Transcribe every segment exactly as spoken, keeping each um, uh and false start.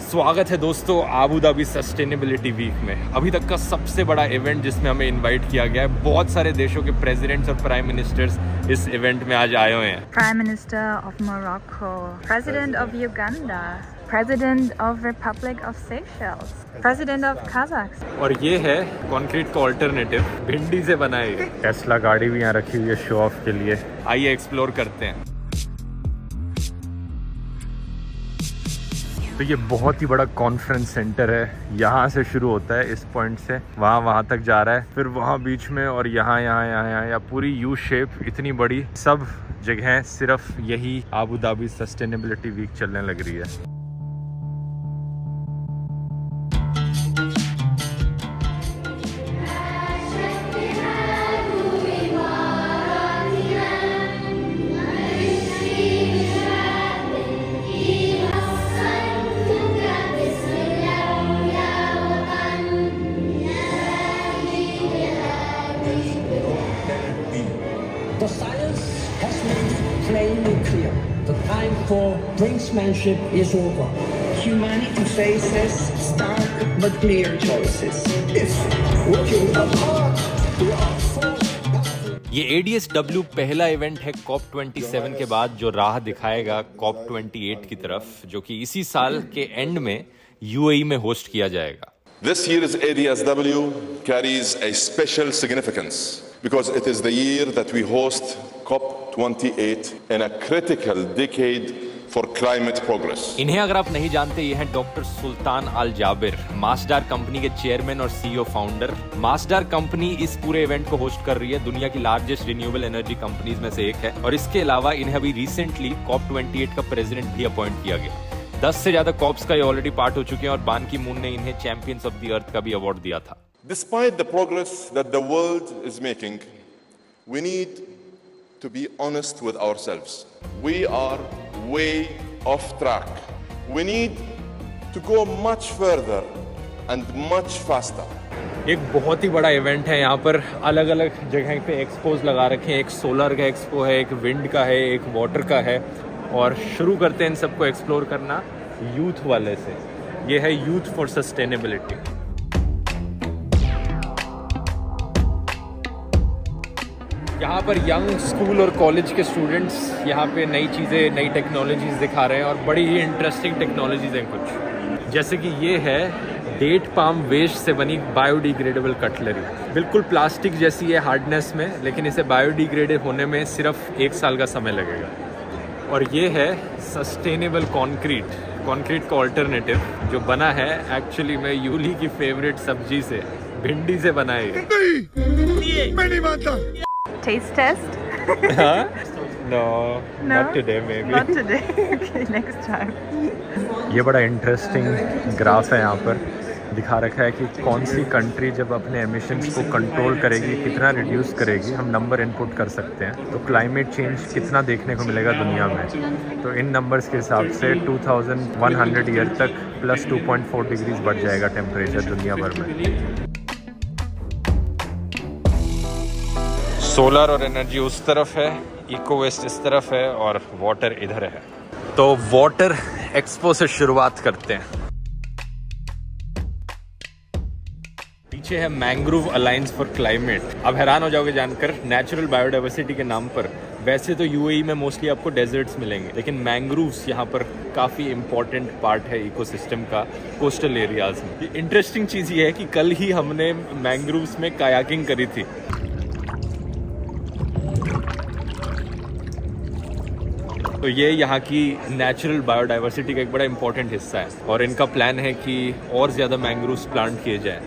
स्वागत है दोस्तों आबू धाबी सस्टेनेबिलिटी वीक में। अभी तक का सबसे बड़ा इवेंट जिसमें हमें इनवाइट किया गया है। बहुत सारे देशों के प्रेसिडेंट्स और प्राइम मिनिस्टर्स इस इवेंट में आज आए हुए हैं। Prime minister of Morocco, president of Uganda, president of republic of Seychelles, president of Kazakhstan. और ये है कंक्रीट का ऑल्टरनेटिव, भिंडी से बनाई है। टेस्ला गाड़ी भी यहाँ रखी हुई है शो ऑफ के लिए। आइए एक्सप्लोर करते हैं। तो ये बहुत ही बड़ा कॉन्फ्रेंस सेंटर है। यहाँ से शुरू होता है, इस पॉइंट से वहाँ वहाँ तक जा रहा है, फिर वहाँ बीच में और यहाँ यहाँ यहाँ यहाँ या पूरी यू शेप इतनी बड़ी सब जगह सिर्फ यही आबू धाबी सस्टेनेबिलिटी वीक चलने लग रही है। The science has made plainly clear the time for brinksmanship is over. Humanity faces stark but clear choices. If working apart, we are forced. ये ए डी एस डब्ल्यू पहला event है COP सत्ताईस के बाद जो राह दिखाएगा कॉप अट्ठाईस की तरफ, जो कि इसी साल के एंड में यू ए ई में होस्ट किया जाएगा। This year's A D S W carries a special significance because it is the year that we host COP अट्ठाईस in a critical decade for climate progress. इन्हें अगर आप नहीं जानते, ये हैं doctor Sultan Al Jaber, Masdar company के chairman और सी ई ओ फाउंडर। मास्डार कंपनी इस पूरे इवेंट को होस्ट कर रही है, दुनिया की लार्जेस्ट रिन्यूएबल एनर्जी कंपनीज में से एक है। और इसके अलावा इन्हें अभी रिसेंटली कॉप अट्ठाईस का प्रेसिडेंट भी अपॉइंट किया गया। दस से ज्यादा कॉप्स का ये ऑलरेडी पार्ट हो चुके हैं और बान की मून ने इन्हें चैंपियंस ऑफ द अर्थ का भी अवार्ड दिया था। Despite the progress that the world is making, we need to be honest with ourselves. We are way off track. We need to go much further and much faster. एक बहुत ही बड़ा event है। यहाँ पर अलग अलग जगह पे एक्सपोज लगा रखे हैं। एक सोलर का एक्सपो है, एक विंड का है, एक वाटर का है। और शुरू करते हैं इन सबको एक्सप्लोर करना यूथ वाले से। ये है यूथ फॉर सस्टेनेबिलिटी। यहाँ पर यंग स्कूल और कॉलेज के स्टूडेंट्स यहाँ पे नई चीज़ें, नई टेक्नोलॉजीज दिखा रहे हैं और बड़ी ही इंटरेस्टिंग टेक्नोलॉजीज हैं कुछ। जैसे कि ये है डेट पाम वेस्ट से बनी बायोडिग्रेडेबल कटलरी। बिल्कुल प्लास्टिक जैसी है हार्डनेस में, लेकिन इसे बायोडिग्रेडेड होने में सिर्फ एक साल का समय लगेगा। और ये है सस्टेनेबल कंक्रीट, कंक्रीट का ऑल्टरनेटिव जो बना है एक्चुअली में यूली की फेवरेट सब्जी से, भिंडी से बना है। नहीं, मैं नहीं मानता। Taste test? हाँ? No, No? not today maybe. Not today. Okay, next time. ये बड़ा इंटरेस्टिंग ग्राफ है। यहाँ पर दिखा रखा है कि कौन सी कंट्री जब अपने एमिशंस को कंट्रोल करेगी, कितना रिड्यूस करेगी, हम नंबर इनपुट कर सकते हैं। तो क्लाइमेट चेंज कितना देखने को मिलेगा दुनिया में, तो इन नंबर्स के हिसाब से two thousand one hundred year तक plus two point four degrees बढ़ जाएगा टेम्परेचर दुनिया भर में। सोलर और एनर्जी उस तरफ है, इको वेस्ट इस तरफ है और वाटर इधर है। तो वाटर एक्सपो से शुरुआत करते हैं। पीछे है मैंग्रोव अलायंस फॉर क्लाइमेट। अब हैरान हो जाओगे जानकर, नेचुरल बायोडाइवर्सिटी के नाम पर वैसे तो यू ए ई में मोस्टली आपको डेजर्ट्स मिलेंगे, लेकिन मैंग्रोव्स यहाँ पर काफ़ी इंपॉर्टेंट पार्ट है इकोसिस्टम का कोस्टल एरियाज में। इंटरेस्टिंग चीज़ ये है कि कल ही हमने मैंग्रोव्स में कायाकिंग करी थी। तो ये यहाँ की नेचुरल बायोडाइवर्सिटी का एक बड़ा इंपॉर्टेंट हिस्सा है और इनका प्लान है कि और ज़्यादा मैंग्रोव्स प्लांट किए जाएं।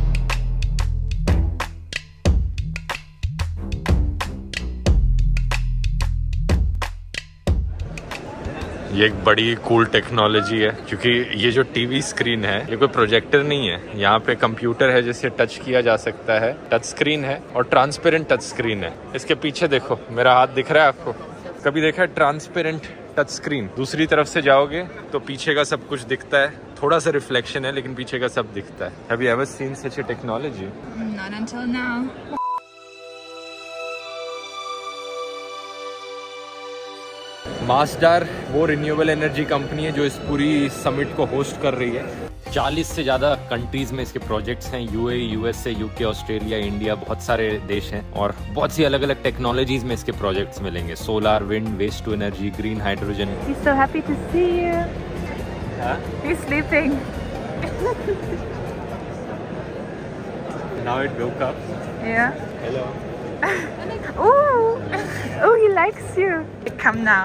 ये एक बड़ी कूल टेक्नोलॉजी है, क्योंकि ये जो टीवी स्क्रीन है ये कोई प्रोजेक्टर नहीं है। यहाँ पे कंप्यूटर है जिसे टच किया जा सकता है, टच स्क्रीन है और ट्रांसपेरेंट टच स्क्रीन है। इसके पीछे देखो, मेरा हाथ दिख रहा है आपको? कभी देखा है ट्रांसपेरेंट टच स्क्रीन? दूसरी तरफ से जाओगे तो पीछे का सब कुछ दिखता है, थोड़ा सा रिफ्लेक्शन है लेकिन पीछे का सब दिखता है। Have you ever seen such a technology? Not until now. मासडार वो रिन्यूएबल एनर्जी कंपनी है जो इस पूरी समिट को होस्ट कर रही है। चालीस से ज़्यादा कंट्रीज़ में इसके प्रोजेक्ट्स हैं। UAE, USA, UK, Australia, India, बहुत सारे देश हैं और बहुत सी अलग अलग टेक्नोलॉजीज़ में इसके प्रोजेक्ट्स मिलेंगे। Solar, wind, waste to energy, green hydrogen. He's so happy to see you. Huh? He's sleeping. Now it woke up. Yeah. Hello. Ooh. Oh, he likes you. Come now.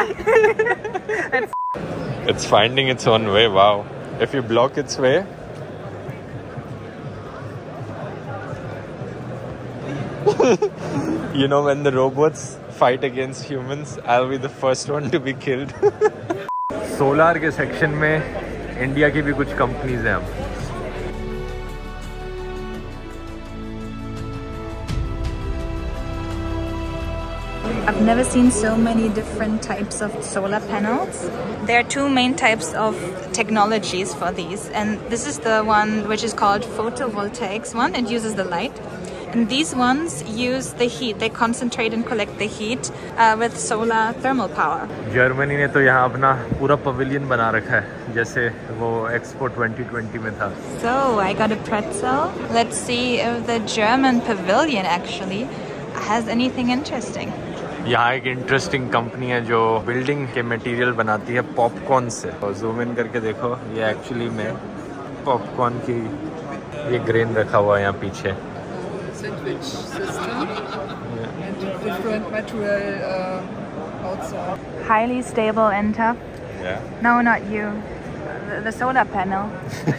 It's finding its own way. Wow. If you block its way, you know, when the robots fight against humans, I'll be the first one to be killed. Solar के section में India की भी कुछ companies हैं। अब I've never seen so many different types of solar panels. There are two main types of technologies for these, and this is the one which is called photovoltaics one. It uses the light, and these ones use the heat. They concentrate and collect the heat uh, with solar thermal power. Germany ने तो यहाँ अपना पूरा pavilion बना रखा है, जैसे वो एक्सपो twenty twenty में था। So I got a pretzel. Let's see if the German pavilion actually has anything interesting. यहाँ एक इंटरेस्टिंग कंपनी है जो बिल्डिंग के मटेरियल बनाती है पॉपकॉर्न से। और जूम इन करके देखो, ये एक्चुअली में पॉपकॉर्न की ये ग्रेन रखा हुआ है यहाँ पीछे। Sandwich system and different material uh, outside. Highly stable and tough. Yeah. No, not you. The, the solar panel.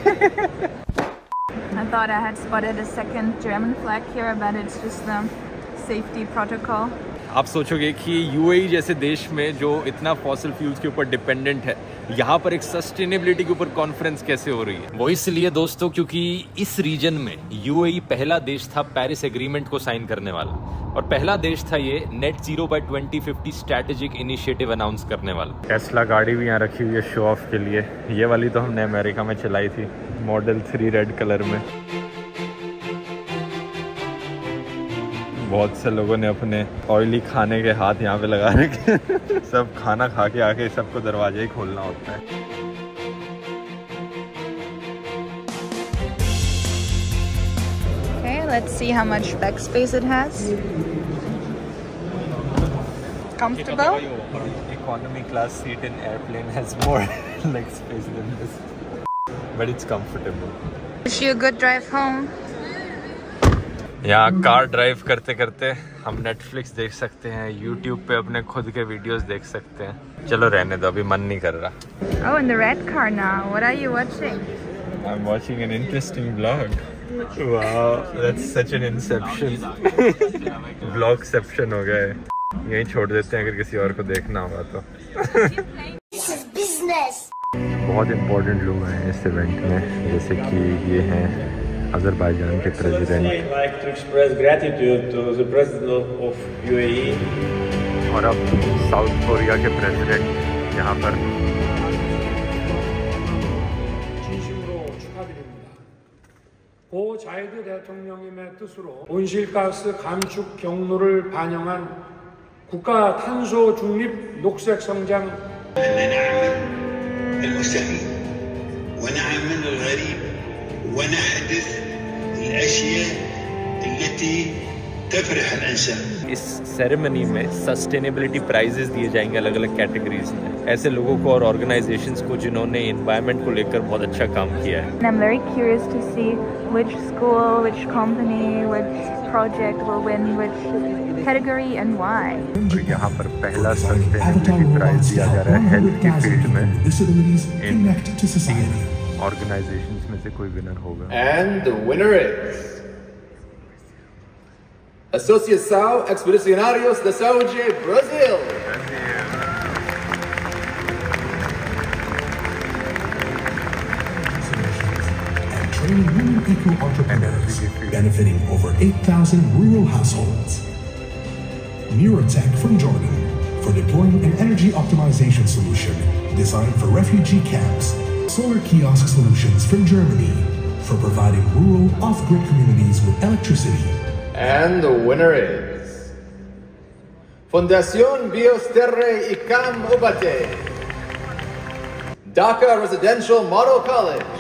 I thought I had spotted a second German flag here, but it's just the safety protocol. आप सोचोगे कि UAE जैसे देश में जो इतना fossil fuels के ऊपर डिपेंडेंट है, यहाँ पर एक सस्टेनेबिलिटी के ऊपर कॉन्फ्रेंस कैसे हो रही है। वो इसलिए दोस्तों क्योंकि इस रीजन में यूएई पहला देश था पेरिस एग्रीमेंट को साइन करने वाला, और पहला देश था ये net zero by twenty fifty strategic initiative announce करने वाला। टेस्ला गाड़ी भी यहाँ रखी हुई है शो ऑफ के लिए। ये वाली तो हमने अमेरिका में चलाई थी, मॉडल थ्री रेड कलर में। बहुत से लोगों ने अपने ऑयली खाने के हाथ यहाँ पे लगा रखे। सब खाना खा के आके सबको दरवाजे ही खोलना होता है। Okay, let's see how much backspace it has. Comfortable? Economy class seat in airplane has more leg space than this, but it's comfortable. Wish you a good drive home. यहाँ कार ड्राइव करते करते हम Netflix देख सकते हैं, YouTube पे अपने खुद के वीडियोस देख सकते हैं। चलो रहने दो, अभी मन नहीं कर रहा। Oh, in the red car now. What are you watching? I'm watching an interesting vlog. Wow, that's such an inception. Vlogception हो गया है। यहीं छोड़ देते हैं अगर किसी और को देखना होगा तो। बहुत इम्पोर्टेंट लोग हैं इस इवेंट में, जैसे कि ये हैं अज़रबैजान के प्रेसिडेंट और अब साउथ कोरिया के प्रेसिडेंट यहाँ पर। 고 자이드 대통령님의 뜻으로 온실가스 감축 경로를 반영한 국가 탄소 중립 녹색 성장. المستحيل ونعمل الغريب ونحدث الأشياء التي تفرح الإنسان। इस सेरेमनी में सस्टेनेबिलिटी प्राइजेस दिए जाएंगे अलग अलग कैटेगरीज में, ऐसे लोगों को और ऑर्गेनाइजेशंस को जिन्होंने एनवायरनमेंट को लेकर बहुत अच्छा काम किया है। And I'm very curious to see which school, which company, which project will win which category and why. यहाँ पर पहला सस्टेनेबिलिटी प्राइज दिया जा रहा है हेल्थ की फील्ड में। इन तीन ऑर्गेनाइजेशंस में से कोई विनर होगा। And the winner is Associação Expedicionários da Saúde, Brazil. And training women eco-entrepreneurs, benefiting over eight thousand rural households. Neurotech from Jordan, for deploying an energy optimization solution designed for refugee camps. Solar kiosk solutions from Germany, for providing rural off-grid communities with electricity. And the winner is Fundación Biosterre Ikam Ubate. Dhaka Residential Model College.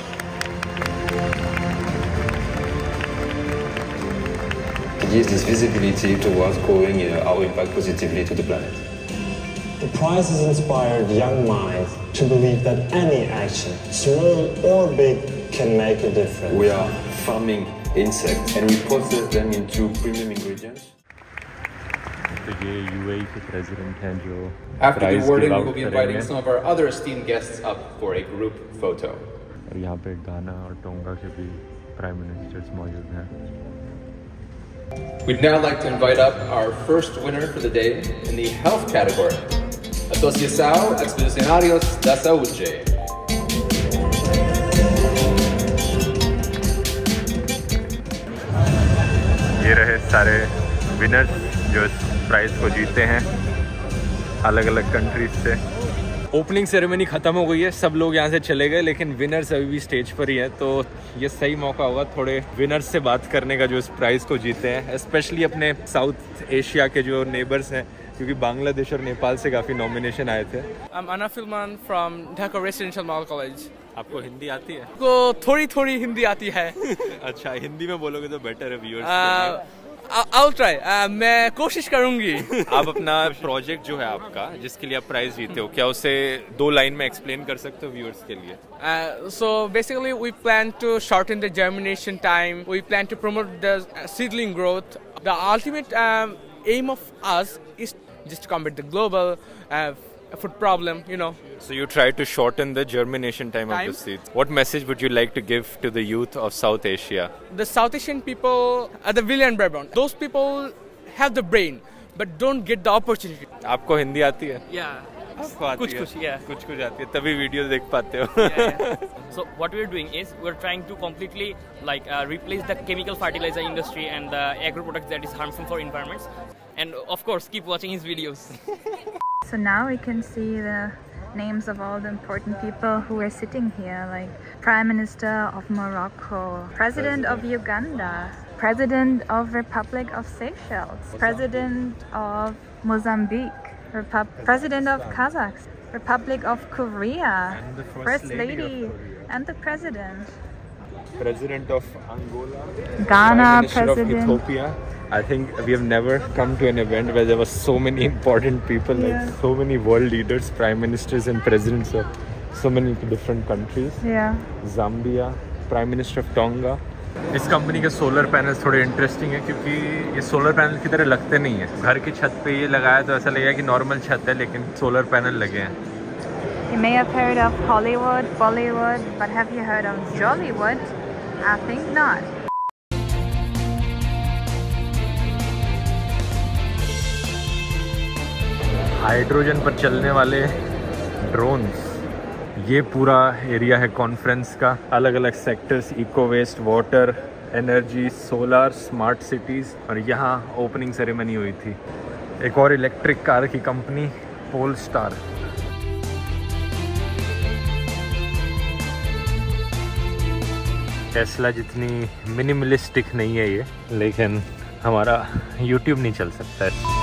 It gives this visibility towards growing uh, our impact positively to the planet. The prize has inspired young minds to believe that any action, small or big, can make a difference. We are farming insects and we process them into premium ingredients. तो ये UAE के president हैं जो After the awarding, we will be inviting some of our other esteemed guests up for a group photo. और यहाँ पे घाना और टोंगा के भी प्राइम मिनिस्टर्स मौजूद हैं. We'd now like to invite up our first winner for the day in the health category. Asociação Expedicionários da Saúde. ये रहे सारे विनर्स जो इस प्राइज को जीते हैं अलग अलग कंट्रीज से. ओपनिंग सेरेमनी ख़त्म हो गई है, सब लोग यहाँ से चले गए, लेकिन विनर्स अभी भी स्टेज पर ही हैं. तो ये सही मौका होगा थोड़े विनर्स से बात करने का जो इस प्राइज़ को जीते हैं, स्पेशली अपने साउथ एशिया के जो नेबर्स हैं, क्योंकि बांग्लादेश और नेपाल से काफ़ी नॉमिनेशन आए थे. I'm Anna Filman from Dhaka Residential Model College. आपको हिंदी आती है? को थोड़ी थोड़ी हिंदी आती है. अच्छा, हिंदी में बोलोगे तो बेटर है व्यूअर्स. I'll try. uh, मैं कोशिश करूंगी. आप अपना प्रोजेक्ट जो है आपका जिसके लिए आप प्राइज जीते हो, क्या उसे दो लाइन में एक्सप्लेन कर सकते हो व्यूअर्स के लिए? Uh, so basically we plan to shorten the germination time. We plan to promote the seedling growth. The ultimate um, aim of us is just to combat the global uh, food problem, you know. So you try to shorten the germination time, time of the seeds. What message would you like to give to the youth of South Asia? The South Asian people are the William Brabant. Those people have the brain but don't get the opportunity. आपको हिंदी आती है? Yeah. आपको आती कुछ है? कुछ, yeah. कुछ कुछ आती है, तभी वीडियो देख पाते हो. Yeah, yeah. So what we're doing is we're trying to completely like uh, replace the chemical fertilizer industry and the agro products that is harmful for environments. And of course, keep watching his videos. So now we can see the names of all the important people who are sitting here, like Prime Minister of Morocco, President of Uganda, President of Republic of Seychelles, President of Mozambique, Repub President of Kazakhstan, Republic of Korea, and the First, First Lady, Lady, of and the President. President of Angola, Ghana, Prime Minister President of Ethiopia. I think we have never come to an event where there were so many important people, Yeah. like so many world leaders, prime ministers and presidents of so many different countries. Yeah. Zambia, Prime Minister of Tonga. इस कंपनी के solar panels थोड़े interesting है क्योंकि ये solar panel की तरह लगते नहीं है. घर की छत पे ये लगाया तो ऐसा लगेगा कि नॉर्मल छत है, लेकिन सोलर पैनल लगे हैं. You may have heard of Hollywood, Bollywood, but have you heard of Jollywood? I think not. Hydrogen पर चलने वाले ड्रोन्स. ये पूरा एरिया है कॉन्फ्रेंस का. अलग अलग sectors, eco waste, water, energy, solar, smart cities. और यहाँ ओपनिंग सेरेमनी हुई थी. एक और इलेक्ट्रिक कार की कंपनी, पोलस्टार. टेस्ला जितनी मिनिमलिस्टिक नहीं है ये, लेकिन हमारा यूट्यूब नहीं चल सकता है.